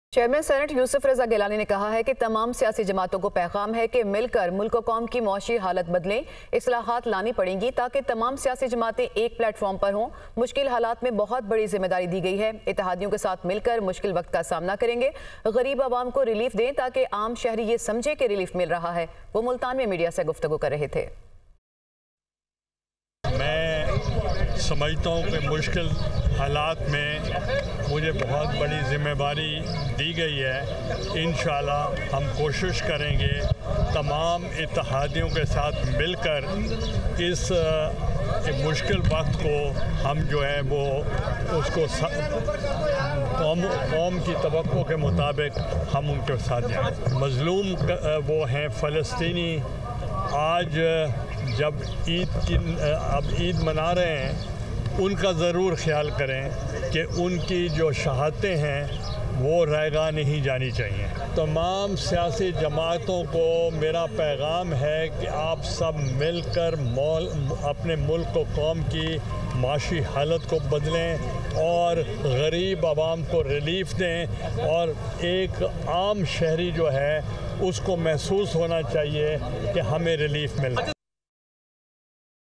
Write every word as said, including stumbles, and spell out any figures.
Chairman senate Yousuf Raza Gilani ने कहा है कि तमाम सियासी जमातों को पैगाम है कि मिलकर मुल्क व कौम की मौशी हालत बदलें, इस्लाहात लानी पड़ेंगी ताकि तमाम सियासी जमातें एक प्लेटफॉर्म पर हों। मुश्किल हालात में बहुत बड़ी जिम्मेदारी दी गई है, इत्तेहादियों के साथ मिलकर मुश्किल वक्त का सामना करेंगे। गरीब आवाम को रिलीफ दें ताकि आम शहरी ये समझे कि रिलीफ मिल रहा है। वो मुल्तान में मीडिया से गुफ्तगू कर रहे थे। मैं समझता हूँ कि मुश्किल हालात में मुझे बहुत बड़ी ज़िम्मेदारी दी गई है। इंशाअल्लाह हम कोशिश करेंगे तमाम इत्तेहादियों के साथ मिलकर इस मुश्किल वक्त को हम जो है वो उसको कौम कौम की तवक्को के मुताबिक हम उनके साथ जाएँ। मज़लूम वो हैं फ़लस्तीनी। आज जब ईद की अब ईद मना रहे हैं, उनका ज़रूर ख्याल करें कि उनकी जो शहादतें हैं वो रैगा नहीं जानी चाहिए। तमाम सियासी जमातों को मेरा पैगाम है कि आप सब मिलकर मौल अपने मुल्क को कौम की माशी हालत को बदलें और गरीब आवाम को रिलीफ दें, और एक आम शहरी जो है उसको महसूस होना चाहिए कि हमें रिलीफ मिल रहा है।